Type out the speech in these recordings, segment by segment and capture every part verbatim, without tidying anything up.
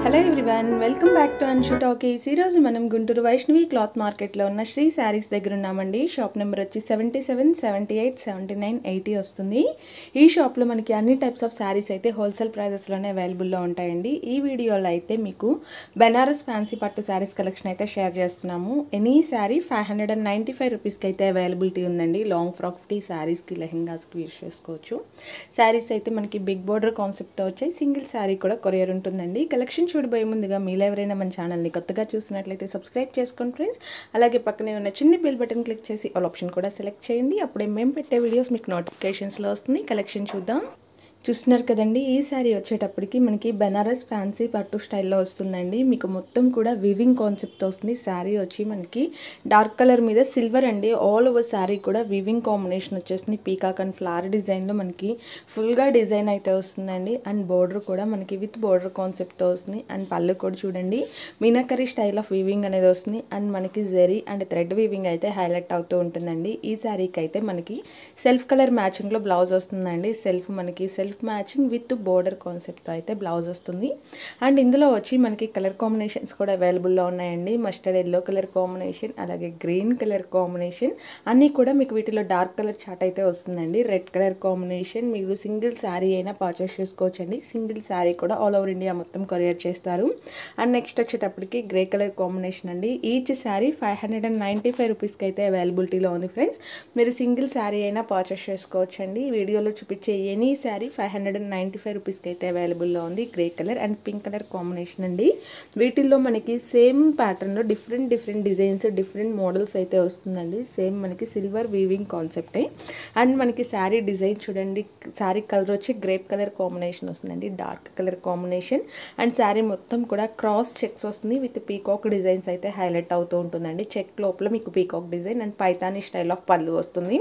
Hello everyone, welcome back to Anshu Talkies. ఈరోజు మనం Guntur Vaishnavi cloth మార్కెట్లో ఉన్న శ్రీ శారీస్ దగ్గర ఉన్నామండి. షాప్ నెంబర్ వచ్చి seventy seven seventy eight seventy nine eighty వస్తుంది. ఈ షాప్లో మనకి అన్ని టైప్స్ ఆఫ్ శారీస్ అయితే హోల్సేల్ ప్రైజెస్లోనే అవైలబుల్లో ఉంటాయండి. ఈ వీడియోలో అయితే మీకు బెనారస్ ఫ్యాన్సీ పట్టు శారీస్ కలెక్షన్ అయితే షేర్ చేస్తున్నాము. Any sari five hundred and ninety five రూపీస్కి అయితే అవైలబిలిటీ ఉందండి. లాంగ్ ఫ్రాక్స్కి, శారీస్కి, లెహెంగాస్కి యూస్ చేసుకోవచ్చు. శారీస్ అయితే మనకి బిగ్ బోర్డర్ కాన్సెప్ట్తో వచ్చాయి. సింగిల్ శారీ కూడా కొరియర్ ఉంటుందండి. కలెక్షన్ చూడబోయే ముందుగా మీలో ఎవరైనా మన ఛానల్ని కొత్తగా చూసినట్లయితే సబ్స్క్రైబ్ చేసుకోండి ఫ్రెండ్స్. అలాగే పక్కనే ఉన్న చిన్న బెల్ బటన్ క్లిక్ చేసి ఆల్ ఆప్షన్ కూడా సెలెక్ట్ చేయండి. అప్పుడే మేము పెట్టే వీడియోస్ మీకు నోటిఫికేషన్స్లో వస్తుంది. కలెక్షన్ చూద్దాం. చూస్తున్నారు కదండి, ఈ శారీ వచ్చేటప్పటికి మనకి బెనారస్ ఫ్యాన్సీ పట్టు స్టైల్లో వస్తుందండి. మీకు మొత్తం కూడా వివింగ్ కాన్సెప్ట్తో వస్తుంది. శారీ వచ్చి మనకి డార్క్ కలర్ మీద సిల్వర్ అండి. ఆల్ ఓవర్ శారీ కూడా వివింగ్ కాంబినేషన్ వచ్చేస్తుంది. పీకాక్ అండ్ ఫ్లవర్ డిజైన్లో మనకి ఫుల్గా డిజైన్ అయితే వస్తుందండి. అండ్ బోర్డర్ కూడా మనకి విత్ బోర్డర్ కాన్సెప్ట్తో వస్తుంది. అండ్ పళ్ళు కూడా చూడండి మీనాకరీ స్టైల్ ఆఫ్ వివింగ్ అనేది వస్తుంది. అండ్ మనకి జెరీ అండ్ థ్రెడ్ వివింగ్ అయితే హైలైట్ అవుతూ ఉంటుందండి. ఈ శారీకి అయితే మనకి సెల్ఫ్ కలర్ మ్యాచింగ్లో బ్లౌజ్ వస్తుందండి. సెల్ఫ్ మనకి సెల్ఫ్ మ్యాచింగ్ విత్ బోర్డర్ కాన్సెప్ట్తో అయితే బ్లౌజ్ వస్తుంది. అండ్ ఇందులో వచ్చి మనకి కలర్ కాంబినేషన్స్ కూడా అవైలబుల్లో ఉన్నాయండి. మస్టర్డ్ ఎల్లో కలర్ కాంబినేషన్, అలాగే గ్రీన్ కలర్ కాంబినేషన్ అన్నీ కూడా మీకు వీటిలో డార్క్ కలర్ చాట్ అయితే వస్తుందండి. రెడ్ కలర్ కాంబినేషన్ మీరు సింగిల్ శారీ అయినా పర్చేస్ చేసుకోవచ్చండి. సింగిల్ శారీ కూడా ఆల్ ఓవర్ ఇండియా మొత్తం కొరియర్ చేస్తారు. అండ్ నెక్స్ట్ వచ్చేటప్పటికి గ్రే కలర్ కాంబినేషన్ అండి. Each sari five hundred and ninety five రూపీస్కి అయితే అవైలబిలిటీలో ఉంది ఫ్రెండ్స్. మీరు సింగిల్ శారీ అయినా పర్చేస్ చేసుకోవచ్చండి. వీడియోలో చూపించే any sari five hundred and ninety five రూపీస్కి అయితే అవైలబుల్లో ఉంది. Grey colour and pink colour combination అండి. వీటిల్లో మనకి సేమ్ ప్యాటర్న్లో different different designs, different models అయితే వస్తుందండి. సేమ్ మనకి సిల్వర్ వీవింగ్ కాన్సెప్టే. అండ్ మనకి శారీ డిజైన్ చూడండి, శారీ కలర్ వచ్చి గ్రేప్ కలర్ కాంబినేషన్ వస్తుందండి. Dark colour combination. And sari మొత్తం కూడా క్రాస్ చెక్స్ వస్తుంది. విత్ పీకాక్ డిజైన్స్ అయితే హైలైట్ అవుతూ ఉంటుందండి. చెక్ లోపల మీకు peacock design and Paithani style of pallu వస్తుంది.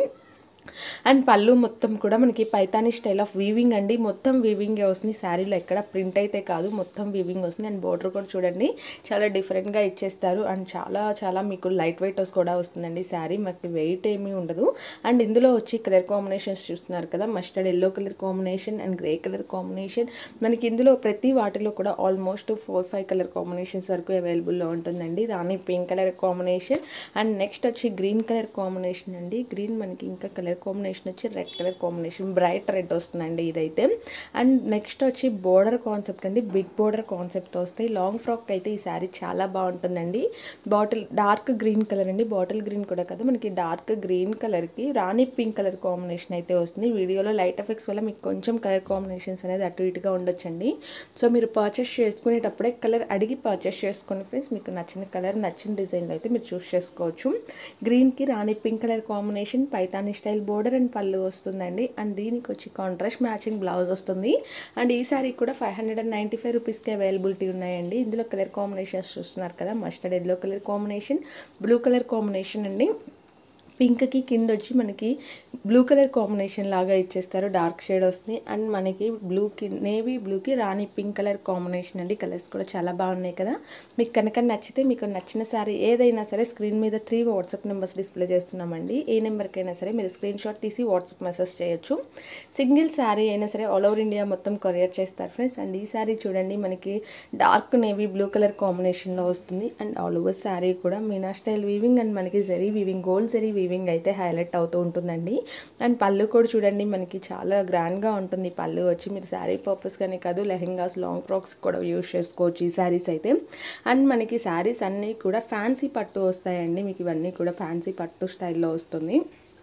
అండ్ పళ్ళు మొత్తం కూడా మనకి పైతానీ స్టైల్ ఆఫ్ వీవింగ్ అండి. మొత్తం వీవింగే వస్తుంది. శారీలో ఎక్కడ ప్రింట్ అయితే కాదు, మొత్తం వీవింగ్ వస్తుంది. అండ్ బోర్డర్ కూడా చూడండి చాలా డిఫరెంట్గా ఇచ్చేస్తారు. అండ్ చాలా చాలా మీకు లైట్ వెయిట్ కూడా వస్తుందండి. శారీ మనకి వెయిట్ ఏమీ ఉండదు. అండ్ ఇందులో వచ్చి కలర్ కాంబినేషన్స్ చూస్తున్నారు కదా, mustard yellow colour combination and grey colour combination. మనకి ఇందులో ప్రతి వాటిలో కూడా almost four five colour combinations వరకు అవైలబుల్లో ఉంటుందండి. Rani pink colour combination and next వచ్చి గ్రీన్ కలర్ కాంబినేషన్ అండి. గ్రీన్ మనకి ఇంకా కలర్ కాంబినేషన్ వచ్చి red colour combination, bright red వస్తుందండి ఇదైతే. అండ్ నెక్స్ట్ వచ్చి బోర్డర్ కాన్సెప్ట్ అండి. బిగ్ బోర్డర్ కాన్సెప్ట్తో వస్తాయి. లాంగ్ ఫ్రాక్ అయితే ఈ శారీ చాలా బాగుంటుందండి. బాటిల్ డార్క్ గ్రీన్ కలర్ అండి. బాటిల్ గ్రీన్ కూడా కాదు, మనకి డార్క్ గ్రీన్ కలర్కి రాణి పింక్ కలర్ కాంబినేషన్ అయితే వస్తుంది. వీడియోలో లైట్ ఎఫెక్ట్స్ వల్ల మీకు కొంచెం కలర్ కాంబినేషన్స్ అనేది అటు ఇటుగా ఉండొచ్చండి. సో మీరు పర్చేస్ చేసుకునేటప్పుడే కలర్ అడిగి పర్చేస్ చేసుకోండి ఫ్రెండ్స్. మీకు నచ్చిన కలర్, నచ్చిన డిజైన్లో అయితే మీరు చూస్ చేసుకోవచ్చు. గ్రీన్కి rani pink colour combination, Paithani style border and pallu వస్తుందండి. అండ్ దీనికి వచ్చి కాంట్రాస్ట్ మ్యాచింగ్ బ్లౌజ్ వస్తుంది. అండ్ ఈ సారీ కూడా five hundred and ninety five రూపీస్కి అవైలబిలిటీ ఉన్నాయండి. ఇందులో కలర్ కాంబినేషన్స్ చూస్తున్నారు కదా, mustard yellow colour combination, blue colour combination అండి. పింక్కి కింద వచ్చి మనకి బ్లూ కలర్ కాంబినేషన్ లాగా ఇచ్చేస్తారు. డార్క్ షేడ్ వస్తుంది. అండ్ మనకి బ్లూకి, నేవీ బ్లూకి రాణి పింక్ కలర్ కాంబినేషన్ అండి. కలర్స్ కూడా చాలా బాగున్నాయి కదా. మీకు కనుక నచ్చితే, మీకు నచ్చిన శారీ ఏదైనా సరే స్క్రీన్ మీద త్రీ వాట్సాప్ నెంబర్స్ డిస్ప్లే చేస్తున్నామండి. ఏ నెంబర్కైనా సరే మీరు స్క్రీన్ షాట్ తీసి వాట్సాప్ మెసేజ్ చేయొచ్చు. సింగిల్ శారీ అయినా సరే ఆల్ ఓవర్ ఇండియా మొత్తం కొరియర్ చేస్తారు ఫ్రెండ్స్. అండ్ ఈ శారీ చూడండి మనకి డార్క్ నేవీ బ్లూ కలర్ కాంబినేషన్లో వస్తుంది. అండ్ ఆల్ ఓవర్ శారీ కూడా మీనా స్టైల్ వీవింగ్ అండ్ మనకి zari weaving, gold zari weaving అయితే హైలైట్ అవుతూ ఉంటుందండి. అండ్ పళ్ళు కూడా చూడండి మనకి చాలా గ్రాండ్గా ఉంటుంది. పళ్ళు వచ్చి మీరు శారీ పర్పస్ కానీ కాదు, లెహెంగాస్, లాంగ్ ఫ్రాక్స్ కూడా యూజ్ చేసుకోవచ్చు ఈ శారీస్ అయితే. అండ్ మనకి శారీస్ అన్నీ కూడా ఫ్యాన్సీ పట్టు వస్తాయండి. మీకు ఇవన్నీ కూడా ఫ్యాన్సీ పట్టు స్టైల్లో వస్తుంది.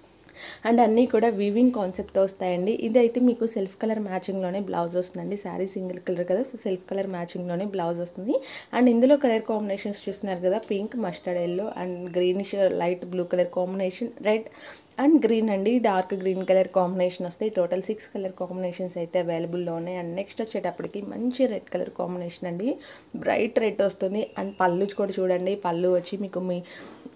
అండ్ అన్నీ కూడా వీవింగ్ కాన్సెప్ట్తో వస్తాయండి. ఇదైతే మీకు సెల్ఫ్ కలర్ మ్యాచింగ్లోనే బ్లౌజ్ వస్తుందండి. శారీ సింగిల్ కలర్ కదా, సో సెల్ఫ్ కలర్ మ్యాచింగ్లోనే బ్లౌజ్ వస్తుంది. అండ్ ఇందులో కలర్ కాంబినేషన్స్ చూస్తున్నారు కదా, pink, mustard yellow and greenish light blue colour combination, red and green అండి. డార్క్ గ్రీన్ కలర్ కాంబినేషన్ వస్తాయి. టోటల్ సిక్స్ కలర్ కాంబినేషన్స్ అయితే అవైలబుల్లో ఉన్నాయి. అండ్ నెక్స్ట్ వచ్చేటప్పటికి మంచి రెడ్ కలర్ కాంబినేషన్ అండి. బ్రైట్ రెడ్ వస్తుంది. అండ్ పళ్ళు కూడా చూడండి, పళ్ళు వచ్చి మీకు మీ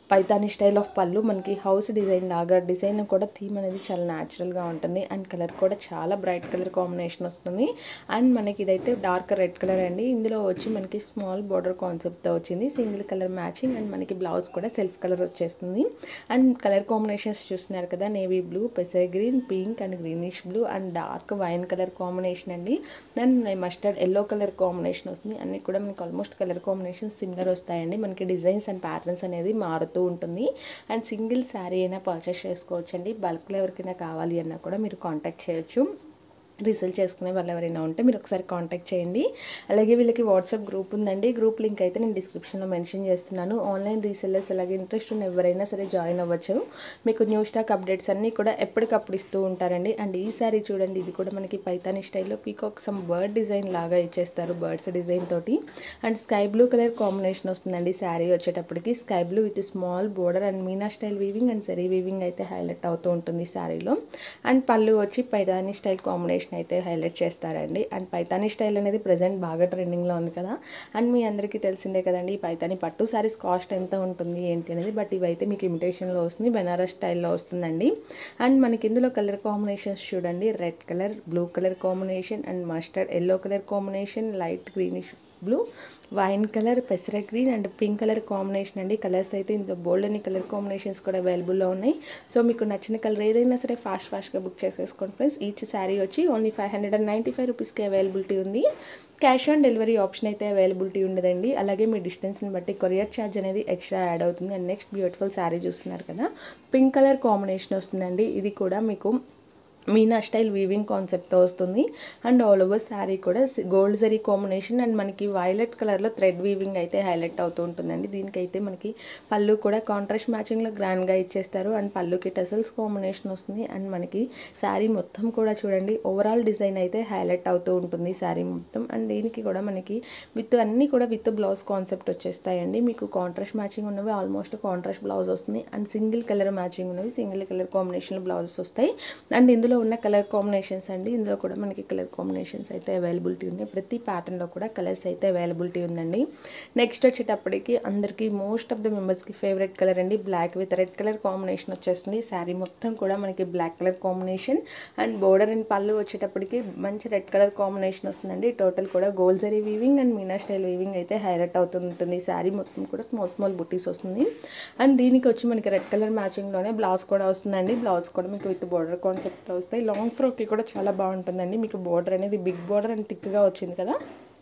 పైతానీ స్టైల్ ఆఫ్ పళ్ళు, మనకి హౌస్ డిజైన్ లాగా డిజైన్ కూడా థీమ్ అనేది చాలా న్యాచురల్గా ఉంటుంది. అండ్ కలర్ కూడా చాలా బ్రైట్ కలర్ కాంబినేషన్ వస్తుంది. అండ్ మనకి ఇదైతే డార్క్ రెడ్ కలర్ అండి. ఇందులో వచ్చి మనకి స్మాల్ బార్డర్ కాన్సెప్ట్తో వచ్చింది, సింగిల్ కలర్ మ్యాచింగ్. అండ్ మనకి బ్లౌజ్ కూడా సెల్ఫ్ కలర్ వచ్చేస్తుంది. అండ్ కలర్ కాంబినేషన్స్ చూస్తున్నారు కదా, నేవీ బ్లూ, పెసర్ green, pink and greenish blue and dark wine colour combination అండి. And mustard yellow colour combination వస్తుంది. అన్నీ కూడా మనకి ఆల్మోస్ట్ కలర్ కాంబినేషన్స్ సిమిలర్ వస్తాయండి. మనకి డిజైన్స్ అండ్ ప్యాటర్న్స్ అనేది మారుతూ ఉంటుంది. అండ్ సింగిల్ శారీ అయినా పర్చేస్ చేసుకోవచ్చండి. బల్క్లో ఎవరికైనా కావాలి అన్నా కూడా మీరు కాంటాక్ట్ చేయొచ్చు. రీసేల్ చేసుకునే వాళ్ళు ఎవరైనా ఉంటే మీరు ఒకసారి కాంటాక్ట్ చేయండి. అలాగే వీళ్ళకి వాట్సాప్ గ్రూప్ ఉందండి. గ్రూప్ లింక్ అయితే నేను డిస్క్రిప్షన్లో మెన్షన్ చేస్తున్నాను. ఆన్లైన్ రీసెల్లర్స్ అలాగే ఇంట్రెస్ట్ ఉన్న ఎవరైనా సరే జాయిన్ అవ్వచ్చు. మీకు న్యూ స్టాక్ అప్డేట్స్ అన్నీ కూడా ఎప్పటికప్పుడు ఇస్తూ ఉంటారండి. అండ్ ఈ సారీ చూడండి, ఇది కూడా మనకి పైతానీ స్టైల్లో పీకాక్ సమ్ బర్డ్ డిజైన్ లాగా ఇచ్చేస్తారు, బర్డ్స్ డిజైన్ తోటి. And sky blue colour combination వస్తుందండి శారీ వచ్చేటప్పటికి. Sky blue with small border and meena style weaving and sari weaving అయితే హైలైట్ అవుతూ ఉంటుంది శారీలో. అండ్ పళ్ళు వచ్చి పైతానీ స్టైల్ కాంబినేషన్ అయితే హైలైట్ చేస్తారండి. అండ్ పైతానీ స్టైల్ అనేది ప్రజెంట్ బాగా ట్రెండింగ్లో ఉంది కదా. అండ్ మీ అందరికీ తెలిసిందే కదండి ఈ పైతానీ పట్టు సారీస్ కాస్ట్ ఎంత ఉంటుంది ఏంటి అనేది. బట్ ఇవైతే మీకు ఇమిటేషన్లో వస్తుంది, బెనారస్ స్టైల్లో వస్తుందండి. అండ్ మనకి ఇందులో కలర్ కాంబినేషన్స్ చూడండి, red colour, blue colour combination and mustard yellow colour combination, light greenish blue, wine colour, పెసర green and pink colour combination అండి. కలర్స్ అయితే ఇందులో బోల్డ్ అని కలర్ కాంబినేషన్స్ కూడా అవైలబుల్లో ఉన్నాయి. సో మీకు నచ్చిన కలర్ ఏదైనా సరే ఫాస్ట్ ఫాస్ట్గా బుక్ చేసేసుకోండి ఫ్రెండ్స్. ఈచ్ శారీ వచ్చి only five hundred and ninety five రూపీస్కి అవైలబిలిటీ ఉంది. క్యాష్ ఆన్ డెలివరీ ఆప్షన్ అయితే అవైలబిలిటీ ఉండదండి. అలాగే మీ డిస్టెన్స్ని బట్టి కొరియర్ ఛార్జ్ అనేది ఎక్స్ట్రా యాడ్ అవుతుంది. అండ్ నెక్స్ట్ బ్యూటిఫుల్ శారీ చూస్తున్నారు కదా, పింక్ కలర్ కాంబినేషన్ వస్తుందండి. ఇది కూడా మీకు మీనా స్టైల్ వీవింగ్ కాన్సెప్ట్తో వస్తుంది. అండ్ ఆల్ ఓవర్ శారీ కూడా గోల్డ్ జరీ కాంబినేషన్ అండ్ మనకి వైలెట్ కలర్లో థ్రెడ్ వీవింగ్ అయితే హైలైట్ అవుతూ ఉంటుందండి. దీనికైతే మనకి పళ్ళు కూడా కాంట్రాస్ట్ మ్యాచింగ్లో గ్రాండ్గా ఇచ్చేస్తారు. అండ్ పళ్ళుకి టసల్స్ కాంబినేషన్ వస్తుంది. అండ్ మనకి శారీ మొత్తం కూడా చూడండి ఓవరాల్ డిజైన్ అయితే హైలైట్ అవుతూ ఉంటుంది శారీ మొత్తం. అండ్ దీనికి కూడా మనకి విత్ అన్నీ కూడా విత్ బ్లౌజ్ కాన్సెప్ట్ వచ్చేస్తాయండి. మీకు కాంట్రాస్ట్ మ్యాచింగ్ ఉన్నవి ఆల్మోస్ట్ కాంట్రాస్ట్ బ్లౌజ్ వస్తుంది. అండ్ సింగిల్ కలర్ మ్యాచింగ్ ఉన్నవి సింగిల్ కలర్ కాంబినేషన్ బ్లౌజెస్ వస్తాయి. అండ్ ఇందులో ఉన్న కలర్ కాంబినేషన్స్ అండి, ఇందులో కూడా మనకి కలర్ కాంబినేషన్స్ అయితే అవైలబిలిటీ ఉన్నాయి. ప్రతి ప్యాటర్న్లో కూడా కలర్స్ అయితే అవైలబిలిటీ ఉందండి. నెక్స్ట్ వచ్చేటప్పటికి అందరికీ మోస్ట్ ఆఫ్ ద మెంబర్స్కి ఫేవరెట్ కలర్ అండి, black with red colour combination వచ్చేస్తుంది. శారీ మొత్తం కూడా మనకి black colour combination and border and పళ్ళు వచ్చేటప్పటికి మంచి రెడ్ కలర్ కాంబినేషన్ వస్తుందండి. టోటల్ కూడా gold zari weaving and meena style weaving అయితే హైలైట్ అవుతుంటుంది. శారీ మొత్తం కూడా స్మాల్ స్మాల్ బుటీస్ వస్తుంది. అండ్ దీనికి వచ్చి మనకి రెడ్ కలర్ మ్యాచింగ్లోనే బ్లౌజ్ కూడా వస్తుందండి. బ్లౌజ్ కూడా మీకు విత్ బోర్డర్ కాన్సెప్ట్తో వస్తాయి. లాంగ్ ఫ్రాక్కి కూడా చాలా బాగుంటుందండి. మీకు బోర్డర్ అనేది బిగ్ బోర్డర్ అండ్ థిక్గా వచ్చింది కదా,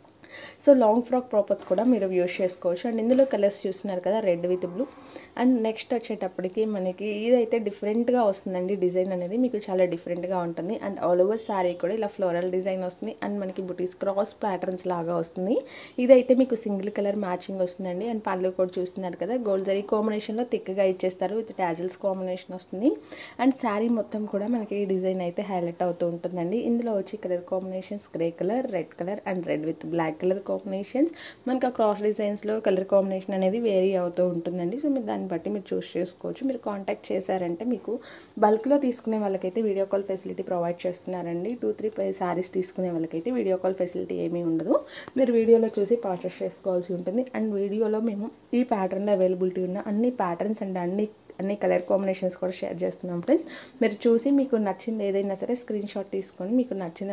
సో లాంగ్ ఫ్రాక్ పర్పస్ కూడా మీరు యూస్ చేసుకోవచ్చు. అండ్ ఇందులో కలర్స్ చూస్తున్నారు కదా, red with blue. And next వచ్చేటప్పటికి మనకి ఇదైతే డిఫరెంట్గా వస్తుందండి. డిజైన్ అనేది మీకు చాలా డిఫరెంట్గా ఉంటుంది. అండ్ ఆల్ ఓవర్ శారీ కూడా ఇలా ఫ్లోరల్ డిజైన్ వస్తుంది. అండ్ మనకి బుటీస్ క్రాస్ ప్యాటర్న్స్ లాగా వస్తుంది. ఇదైతే మీకు సింగిల్ కలర్ మ్యాచింగ్ వస్తుందండి. అండ్ పళ్ళు కూడా చూస్తున్నారు కదా, గోల్డ్ జరీ కాంబినేషన్లో థిక్గా ఇచ్చేస్తారు విత్ టాజిల్స్ కాంబినేషన్ వస్తుంది. అండ్ శారీ మొత్తం కూడా మనకి ఈ డిజైన్ అయితే హైలైట్ అవుతూ ఉంటుందండి. ఇందులో వచ్చి colour combinations grey colour, red colour and red with black colour combinations. మనకు ఆ క్రాస్ డిజైన్స్లో కలర్ కాంబినేషన్ అనేది వేరీ అవుతూ ఉంటుందండి. సో మీరు దాన్ని బట్టి మీరు చూస్ చేసుకోవచ్చు. మీరు కాంటాక్ట్ చేశారంటే మీకు బల్క్లో తీసుకునే వాళ్ళకైతే వీడియో కాల్ ఫెసిలిటీ ప్రొవైడ్ చేస్తున్నారండి. టూ త్రీ శారీస్ తీసుకునే వాళ్ళకైతే వీడియో కాల్ ఫెసిలిటీ ఏమీ ఉండదు. మీరు వీడియోలో చూసి పర్చేస్ చేసుకోవాల్సి ఉంటుంది. అండ్ వీడియోలో మేము ఈ ప్యాటర్న్లో అవైలబిలిటీ ఉన్న అన్ని ప్యాటర్న్స్ అండ్ అన్ని అన్ని కలర్ కాంబినేషన్స్ కూడా షేర్ చేస్తున్నాం ఫ్రెండ్స్. మీరు చూసి మీకు నచ్చింది ఏదైనా సరే స్క్రీన్ షాట్ తీసుకొని మీకు నచ్చిన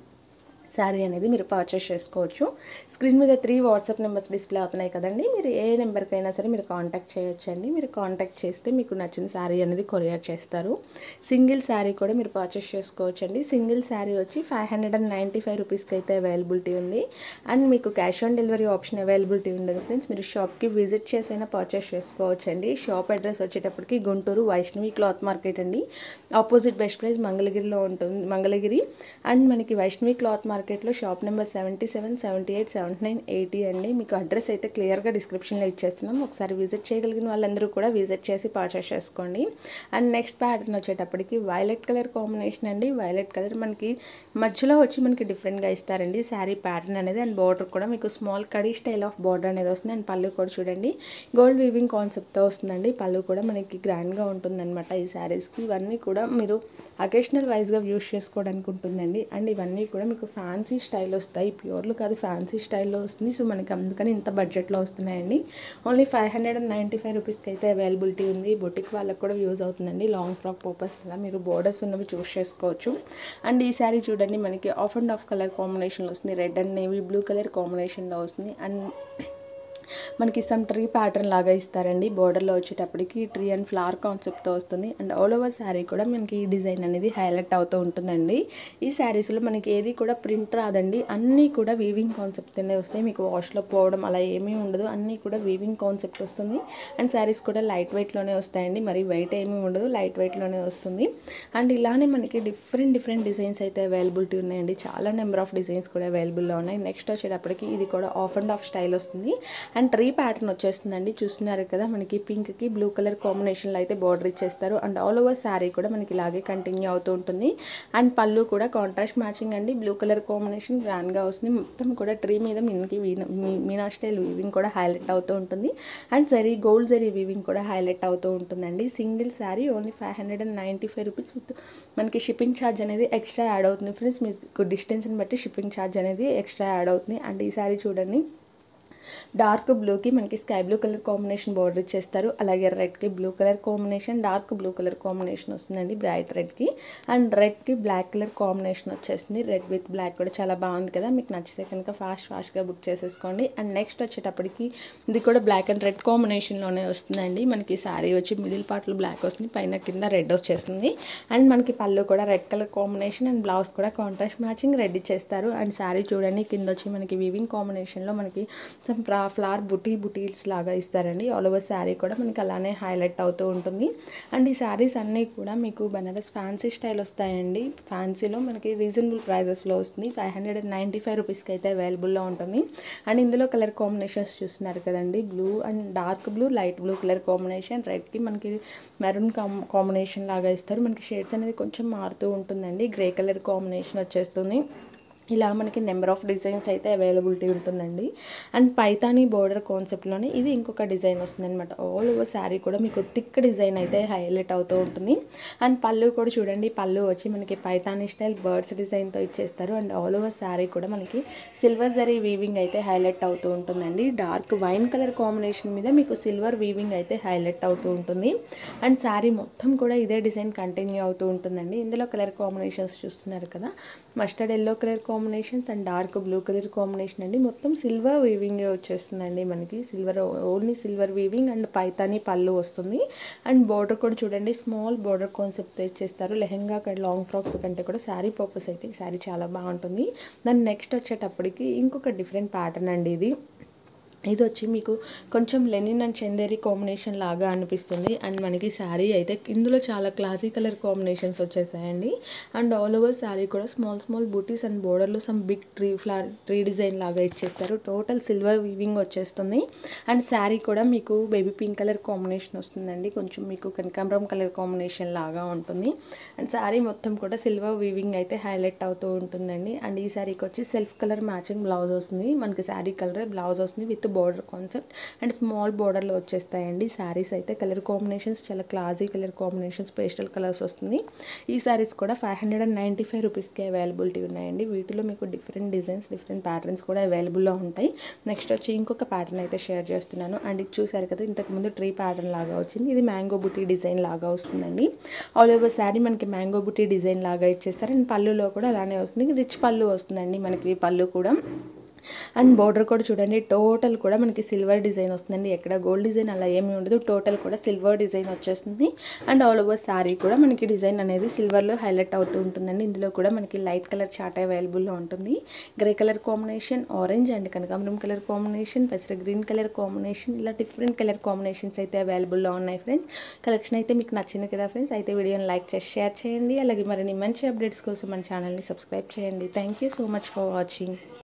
శారీ అనేది మీరు పర్చేస్ చేసుకోవచ్చు. స్క్రీన్ మీద త్రీ వాట్సాప్ నెంబర్స్ డిస్ప్లే అవుతున్నాయి కదండి, మీరు ఏ నెంబర్కైనా సరే మీరు కాంటాక్ట్ చేయొచ్చండి. మీరు కాంటాక్ట్ చేస్తే మీకు నచ్చిన శారీ అనేది కొరియర్ చేస్తారు. సింగిల్ శారీ కూడా మీరు పర్చేస్ చేసుకోవచ్చండి. సింగిల్ శారీ వచ్చి five hundred and ninety five రూపీస్కి అయితే అవైలబిలిటీ ఉంది. అండ్ మీకు cash on delivery option availability ఉండదు ఫ్రెండ్స్. మీరు షాప్కి విజిట్ చేసైనా పర్చేస్ చేసుకోవచ్చండి. షాప్ అడ్రస్ వచ్చేటప్పటికి గుంటూరు వైష్ణవి క్లాత్ మార్కెట్ అండి, ఆపోజిట్ బెస్ట్ ప్రైస్ మంగళగిరిలో ఉంటుంది, మంగళగిరి. అండ్ మనకి వైష్ణవి క్లాత్ మార్కెట్లో shop number seventy seven seventy eight seventy nine eighty అండి. మీకు అడ్రస్ అయితే క్లియర్గా డిస్క్రిప్షన్లో ఇచ్చేస్తున్నాం. ఒకసారి విజిట్ చేయగలిగిన వాళ్ళందరూ కూడా విజిట్ చేసి పర్చేస్ చేసుకోండి. అండ్ నెక్స్ట్ ప్యాటర్న్ వచ్చేటప్పటికి వైలెట్ కలర్ కాంబినేషన్ అండి. వైలెట్ కలర్ మనకి మధ్యలో వచ్చి మనకి డిఫరెంట్గా ఇస్తారండి శారీ ప్యాటర్న్ అనేది. అండ్ బార్డర్ కూడా మీకు స్మాల్ కడీ స్టైల్ ఆఫ్ బార్డర్ అనేది వస్తుంది. అండ్ పళ్ళు కూడా చూడండి గోల్డ్ వీవింగ్ కాన్సెప్ట్తో వస్తుందండి. పళ్ళు కూడా మనకి గ్రాండ్గా ఉంటుందన్నమాట ఈ శారీస్కి. ఇవన్నీ కూడా మీరు అకేషనల్ వైజ్గా యూస్ చేసుకోవడానికి ఉంటుందండి. అండ్ ఇవన్నీ కూడా మీకు ఫ్యామిలీ ఫ్యాన్సీ స్టైల్ వస్తాయి, ప్యూర్లు కాదు ఫ్యాన్సీ స్టైల్లో వస్తుంది. సో మనకి అందుకని ఇంత బడ్జెట్లో వస్తున్నాయండి. Only five hundred and ninety five రూపీస్కి అయితే అవైలబిలిటీ ఉంది. బొటిక్ వాళ్ళకి కూడా యూజ్ అవుతుందండి. లాంగ్ ఫ్రాక్ పర్పస్ కదా మీరు బోర్డర్స్ ఉన్నవి చూస్ చేసుకోవచ్చు. అండ్ ఈ శారీ చూడండి మనకి ఆఫ్ అండ్ ఆఫ్ కలర్ కాంబినేషన్లో వస్తుంది. Red and navy blue colour కాంబినేషన్లో వస్తుంది. అండ్ మనకి సమ్ ట్రీ ప్యాటర్న్ లాగా ఇస్తారండి. బోర్డర్లో వచ్చేటప్పటికి ట్రీ అండ్ ఫ్లవర్ కాన్సెప్ట్తో వస్తుంది. అండ్ ఆల్ ఓవర్ శారీ కూడా మనకి ఈ డిజైన్ అనేది హైలైట్ అవుతూ ఉంటుందండి. ఈ శారీస్లో మనకి ఏది కూడా ప్రింట్ రాదండి, అన్నీ కూడా వీవింగ్ కాన్సెప్ట్తోనే వస్తాయి. మీకు వాష్లో పోవడం అలా ఏమీ ఉండదు, అన్నీ కూడా వీవింగ్ కాన్సెప్ట్ వస్తుంది. అండ్ శారీస్ కూడా లైట్ వెయిట్లోనే వస్తాయండి, మరి వెయిట్ ఏమీ ఉండదు, లైట్ వెయిట్లోనే వస్తుంది. అండ్ ఇలానే మనకి డిఫరెంట్ డిఫరెంట్ డిజైన్స్ అయితే అవైలబిలిటీ ఉన్నాయండి. చాలా నెంబర్ ఆఫ్ డిజైన్స్ కూడా అవైలబుల్లో ఉన్నాయి. నెక్స్ట్ వచ్చేటప్పటికి ఇది కూడా ఆఫ్ అండ్ ఆఫ్ స్టైల్ వస్తుంది. అండ్ ట్రీ ప్యాటర్న్ వచ్చేస్తుందండి. చూస్తున్నారు కదా మనకి పింక్కి బ్లూ కలర్ కాంబినేషన్లో అయితే బార్డర్ ఇచ్చేస్తారు. అండ్ ఆల్ ఓవర్ శారీ కూడా మనకి ఇలాగే కంటిన్యూ అవుతూ ఉంటుంది. అండ్ పళ్ళు కూడా కాంట్రాస్ట్ మ్యాచింగ్ అండి, బ్లూ కలర్ కాంబినేషన్ గ్రాండ్గా వస్తుంది. మొత్తం కూడా ట్రీ మీద మనకి మీనా స్టైల్ వీవింగ్ కూడా హైలైట్ అవుతూ ఉంటుంది. And zari gold zari weaving కూడా హైలైట్ అవుతూ ఉంటుందండి. Single sari only five hundred and ninety five rupees with మనకి షిప్పింగ్ ఛార్జ్ అనేది ఎక్స్ట్రా యాడ్ అవుతుంది ఫ్రెండ్స్. మీకు డిస్టెన్స్ని బట్టి షిప్పింగ్ ఛార్జ్ అనేది ఎక్స్ట్రా యాడ్ అవుతుంది. అండ్ ఈ శారీ చూడండి డార్క్ బ్లూకి మనకి sky blue colour combination border ఇచ్చేస్తారు. అలాగే రెడ్కి blue colour combination, dark blue colour combination వస్తుందండి బ్రైట్ రెడ్కి. అండ్ రెడ్కి బ్లాక్ కలర్ కాంబినేషన్ వచ్చేస్తుంది. రెడ్ విత్ బ్లాక్ కూడా చాలా బాగుంది కదా, మీకు నచ్చితే కనుక ఫాస్ట్ ఫాస్ట్గా బుక్ చేసేసుకోండి. అండ్ నెక్స్ట్ వచ్చేటప్పటికి ఇది కూడా బ్లాక్ అండ్ రెడ్ కాంబినేషన్లోనే వస్తుందండి. మనకి శారీ వచ్చి మిడిల్ పార్ట్లో బ్లాక్ వస్తుంది, పైన కింద రెడ్ వచ్చేస్తుంది. అండ్ మనకి పళ్ళు కూడా red colour combination and blouse కూడా కాంట్రాస్ట్ మ్యాచింగ్ రెడ్ ఇచ్చేస్తారు. అండ్ శారీ చూడండి కింద వచ్చి మనకి వీవింగ్ కాంబినేషన్లో మనకి ఫ్లవర్ బుటీ బుటీస్ లాగా ఇస్తారండి. ఆల్ ఓవర్ శారీ కూడా మనకి అలానే హైలైట్ అవుతూ ఉంటుంది. అండ్ ఈ శారీస్ అన్నీ కూడా మీకు బనారస్ ఫ్యాన్సీ స్టైల్ వస్తాయండి. ఫ్యాన్సీలో మనకి రీజనబుల్ ప్రైజెస్లో వస్తుంది. Five hundred and ninety five రూపీస్కి అయితే అవైలబుల్లో ఉంటుంది. అండ్ ఇందులో కలర్ కాంబినేషన్స్ చూస్తున్నారు కదండి, blue and dark blue, light blue colour combination, రెడ్కి మనకి మెరూన్ కాంబినేషన్ లాగా ఇస్తారు. మనకి షేడ్స్ అనేది కొంచెం మారుతూ ఉంటుందండి. గ్రే కలర్ కాంబినేషన్ వచ్చేస్తుంది. ఇలా మనకి నెంబర్ ఆఫ్ డిజైన్స్ అయితే అవైలబిలిటీ ఉంటుందండి. అండ్ పైతానీ బోర్డర్ కాన్సెప్ట్లోనే ఇది ఇంకొక డిజైన్ వస్తుంది అనమాట. ఆల్ ఓవర్ శారీ కూడా మీకు థిక్ డిజైన్ అయితే హైలైట్ అవుతూ ఉంటుంది. అండ్ పళ్ళు కూడా చూడండి, పళ్ళు వచ్చి మనకి పైతానీ స్టైల్ బర్డ్స్ డిజైన్తో ఇచ్చేస్తారు. అండ్ ఆల్ ఓవర్ శారీ కూడా మనకి సిల్వర్ జరీ వీవింగ్ అయితే హైలైట్ అవుతూ ఉంటుందండి. డార్క్ వైన్ కలర్ కాంబినేషన్ మీద మీకు సిల్వర్ వీవింగ్ అయితే హైలైట్ అవుతూ ఉంటుంది. అండ్ శారీ మొత్తం కూడా ఇదే డిజైన్ కంటిన్యూ అవుతూ ఉంటుందండి. ఇందులో కలర్ కాంబినేషన్స్ చూస్తున్నారు కదా, mustard yellow colour combinations and dark blue colour combination అండి. మొత్తం సిల్వర్ వీవింగ్ వచ్చేస్తుందండి. మనకి silver only silver weaving and Paithani పళ్ళు వస్తుంది. అండ్ బార్డర్ కూడా చూడండి స్మాల్ బార్డర్ కాన్సెప్ట్ ఇచ్చేస్తారు. లెహెంగా లాంగ్ ఫ్రాక్స్ కంటే కూడా శారీ పర్పస్ అయితే ఈ శారీ చాలా బాగుంటుంది. దాని నెక్స్ట్ వచ్చేటప్పటికి ఇంకొక డిఫరెంట్ ప్యాటర్న్ అండి. ఇది ఇది వచ్చి మీకు కొంచెం లెనిన్ అండ్ చందేరి కాంబినేషన్ లాగా అనిపిస్తుంది. అండ్ మనకి శారీ అయితే ఇందులో చాలా క్లాసీ కలర్ కాంబినేషన్స్ వచ్చేసాయండి. అండ్ ఆల్ ఓవర్ శారీ కూడా స్మాల్ స్మాల్ బూటీస్ అండ్ బోర్డర్లో some big tree flower tree design లాగా ఇచ్చేస్తారు. టోటల్ సిల్వర్ వీవింగ్ వచ్చేస్తుంది. అండ్ శారీ కూడా మీకు బేబీ పింక్ కలర్ కాంబినేషన్ వస్తుందండి. కొంచెం మీకు కనకాంబరం కలర్ కాంబినేషన్ లాగా ఉంటుంది. అండ్ శారీ మొత్తం కూడా సిల్వర్ వీవింగ్ అయితే హైలైట్ అవుతూ ఉంటుందండి. అండ్ ఈ శారీకి వచ్చి సెల్ఫ్ కలర్ మ్యాచింగ్ బ్లౌజ్ వస్తుంది. మనకి శారీ కలర్ బ్లౌజ్ వస్తుంది with border concept and small బార్డర్లో వచ్చేస్తాయండి. శారీస్ అయితే కలర్ కాంబినేషన్స్ చాలా classy colour combinations, pastel colours వస్తుంది. ఈ శారీస్ కూడా five hundred and ninety five రూపీస్కి అవైలబిలిటీ ఉన్నాయండి. వీటిలో మీకు డిఫరెంట్ డిజైన్స్ డిఫరెంట్ ప్యాటర్న్స్ కూడా అవైలబుల్లో ఉంటాయి. నెక్స్ట్ వచ్చి ఇంకొక ప్యాటర్న్ అయితే షేర్ చేస్తున్నాను. అండ్ ఇది చూసారు కదా, ఇంతకుముందు ట్రీ ప్యాటర్న్ లాగా వచ్చింది. ఇది మ్యాంగో బుటీ డిజైన్ లాగా వస్తుందండి. ఆల్ ఓవర్ శారీ మనకి మ్యాంగో బుటీ డిజైన్ లాగా ఇచ్చేస్తారు. అండ్ పళ్ళులో కూడా అలానే వస్తుంది. రిచ్ పళ్ళు వస్తుందండి మనకి పళ్ళు కూడా. అండ్ బార్డర్ కూడా చూడండి టోటల్ కూడా మనకి సిల్వర్ డిజైన్ వస్తుందండి. ఎక్కడ గోల్డ్ డిజైన్ అలా ఏమీ ఉండదు, టోటల్ కూడా సిల్వర్ డిజైన్ వచ్చేస్తుంది. అండ్ ఆల్ ఓవర్ శారీ కూడా మనకి డిజైన్ అనేది సిల్వర్లో హైలైట్ అవుతూ ఉంటుందండి. ఇందులో కూడా మనకి లైట్ కలర్ చార్ట్ అవైలబుల్లో ఉంటుంది. Grey colour combination, orange and కనకాంబరం కలర్ కాంబినేషన్, పెసర గ్రీన్ కలర్ కాంబినేషన్, ఇలా డిఫరెంట్ కలర్ కాంబినేషన్స్ అయితే అవైలబుల్లో ఉన్నాయి ఫ్రెండ్స్. కలెక్షన్ అయితే మీకు నచ్చింది కదా ఫ్రెండ్స్, అయితే వీడియోని లైక్ చేసి షేర్ చేయండి. అలాగే మరిన్ని మంచి అప్డేట్స్ కోసం మన ఛానల్ని సబ్స్క్రైబ్ చేయండి. Thank you so much for watching.